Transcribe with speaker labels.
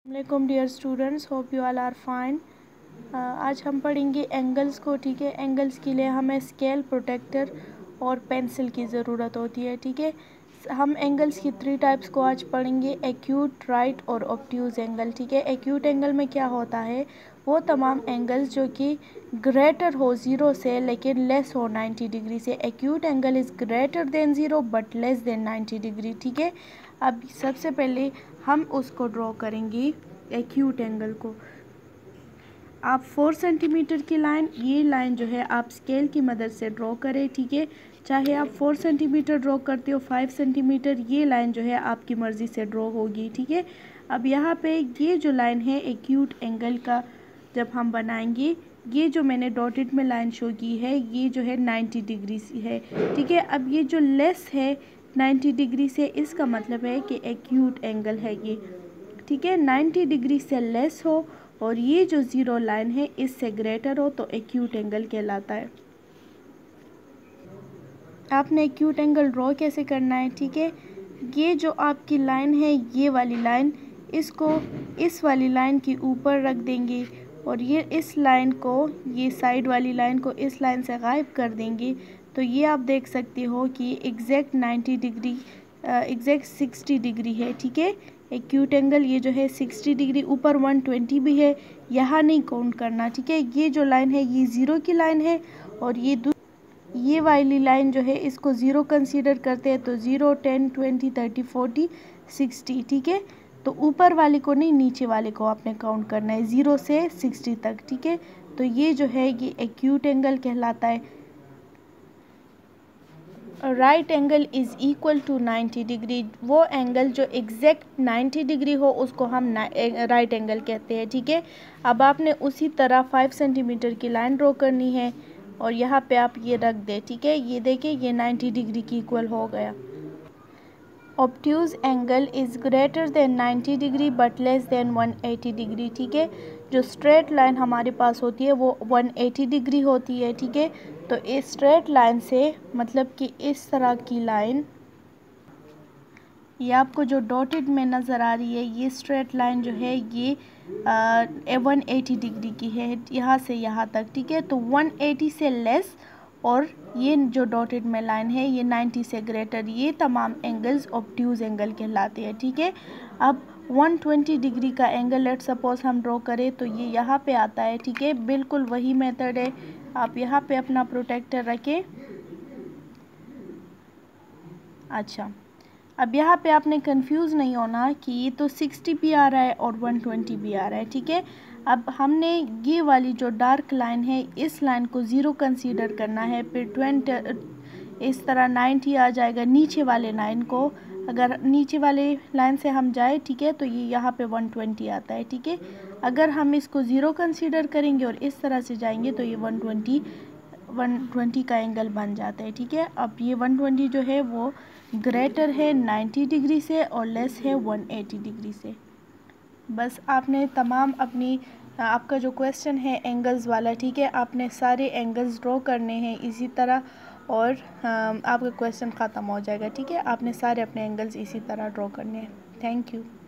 Speaker 1: वालेकुम dear students, hope you all are fine. आज हम पढ़ेंगे एंगल्स को। ठीक है, एंगल्स के लिए हमें स्केल, प्रोटेक्टर और पेंसिल की ज़रूरत होती है। ठीक है, हम एंगल्स की 3 टाइप्स को आज पढ़ेंगे, एक्यूट, राइट और ऑब्ट्यूज़ एंगल। ठीक है, एक्यूट एंगल में क्या होता है, वो तमाम एंगल्स जो कि ग्रेटर हो 0 से लेकिन लेस हो 90 डिग्री से। Acute angle is greater than 0 but less than 90 degree. ठीक है, अब सबसे पहले हम उसको ड्रॉ करेंगे एक्यूट एंगल को। आप 4 सेंटीमीटर की लाइन, ये लाइन जो है आप स्केल की मदद से ड्रॉ करें। ठीक है, चाहे आप 4 सेंटीमीटर ड्रॉ करते हो, 5 सेंटीमीटर, ये लाइन जो है आपकी मर्ज़ी से ड्रॉ होगी। ठीक है, अब यहाँ पे ये जो लाइन है एक्यूट एंगल का जब हम बनाएंगे, ये जो मैंने डॉटेड में लाइन शो की है ये जो है 90 डिग्री है। ठीक है, अब ये जो लेस है 90 डिग्री से, इसका मतलब है कि एक्यूट एंगल है ये। ठीक है, 90 डिग्री से लेस हो और ये जो 0 लाइन है इससे ग्रेटर हो तो एक्यूट एंगल कहलाता है। आपने एक्यूट एंगल ड्रॉ कैसे करना है? ठीक है, ये जो आपकी लाइन है, ये वाली लाइन, इसको इस वाली लाइन के ऊपर रख देंगे और ये इस लाइन को, ये साइड वाली लाइन को इस लाइन से गायब कर देंगे। तो ये आप देख सकते हो कि एग्जैक्ट 90 डिग्री, एग्जैक्ट 60 डिग्री है। ठीक है, एक्यूट एंगल ये जो है 60 डिग्री, ऊपर 120 भी है, यहाँ नहीं काउंट करना। ठीक है, ये जो लाइन है ये 0 की लाइन है और ये वाली लाइन जो है इसको 0 कंसीडर करते हैं। तो 0, 10, 20, 30, 40, 60। ठीक है, तो ऊपर वाले को नहीं, नीचे वाले को आपने काउंट करना है 0 से 60 तक। ठीक है, तो ये जो है ये एक्यूट एंगल कहलाता है। Right angle is equal to 90 degree, वो एंगल जो एग्जैक्ट 90 डिग्री हो उसको हम राइट एंगल कहते हैं। ठीक है, अब आपने उसी तरह 5 सेंटीमीटर की लाइन ड्रॉ करनी है और यहाँ पे आप ये रख दें। ठीक है, ये देखिए ये 90 डिग्री की इक्वल हो गया। Obtuse angle is greater than 90 degree but less than 180 degree. ठीक है, जो स्ट्रेट लाइन हमारे पास होती है वो 180 डिग्री होती है। ठीक है, तो इस स्ट्रेट लाइन से मतलब कि इस तरह की लाइन, ये आपको जो डॉटेड में नज़र आ रही है, ये स्ट्रेट लाइन जो है ये 180 डिग्री की है यहाँ से यहाँ तक। ठीक है, तो 180 से लेस और ये जो डॉटेड में लाइन है ये 90 से ग्रेटर, ये तमाम एंगल्स ऑब्ट्यूज़ एंगल कहलाते हैं। ठीक है, अब 120 डिग्री का एंगल लेट सपोज हम ड्रॉ करें तो ये यहाँ पे आता है। ठीक है, बिल्कुल वही मेथड है, आप यहाँ पे अपना प्रोटेक्टर रखें। अच्छा, अब यहाँ पे आपने कंफ्यूज नहीं होना कि ये तो 60 भी आ रहा है और 120 भी आ रहा है। ठीक है, अब हमने ये वाली जो डार्क लाइन है इस लाइन को 0 कंसीडर करना है, फिर 20 इस तरह 90 आ जाएगा नीचे वाले लाइन को। अगर नीचे वाले लाइन से हम जाए, ठीक है, तो ये यहाँ पे 120 आता है। ठीक है, अगर हम इसको 0 कंसीडर करेंगे और इस तरह से जाएंगे तो ये 120 का एंगल बन जाता है। ठीक है, अब ये 120 जो है वो ग्रेटर है 90 डिग्री से और लेस है 180 डिग्री से। बस आपने तमाम अपनी, आपका जो क्वेश्चन है एंगल्स वाला, ठीक है, आपने सारे एंगल्स ड्रॉ करने हैं इसी तरह और आपका क्वेश्चन ख़त्म हो जाएगा। ठीक है, आपने सारे अपने एंगल्स इसी तरह ड्रॉ करने हैं। Thank you.